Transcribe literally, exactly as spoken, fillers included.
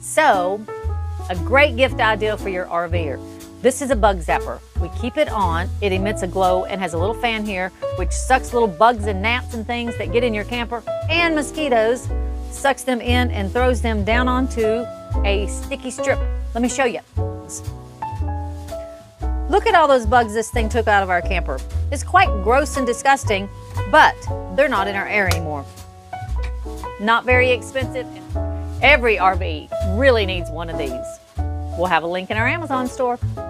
So, a great gift idea for your RVer. This is a bug zapper. We keep it on, it emits a glow and has a little fan here which sucks little bugs and gnats and things that get in your camper and mosquitoes, sucks them in and throws them down onto a sticky strip. Let me show you. Look at all those bugs this thing took out of our camper. It's quite gross and disgusting, but they're not in our air anymore. Not very expensive. Every R V really needs one of these. We'll have a link in our Amazon store.